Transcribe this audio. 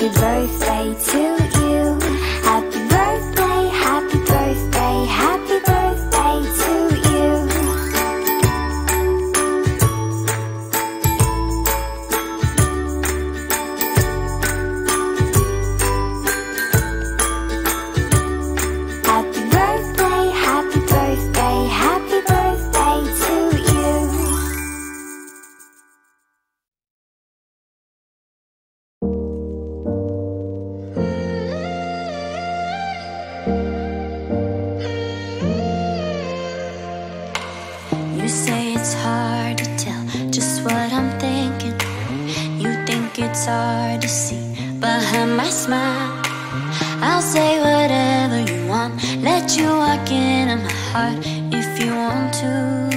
happy birthday to you. Happy birthday, happy birthday, happy birthday to you. Happy birthday, happy birthday, happy birthday to you. You say it's hard to tell just what I'm thinking. You think it's hard to see behind my smile. I'll say whatever you want, let you walk into my heart if you want to.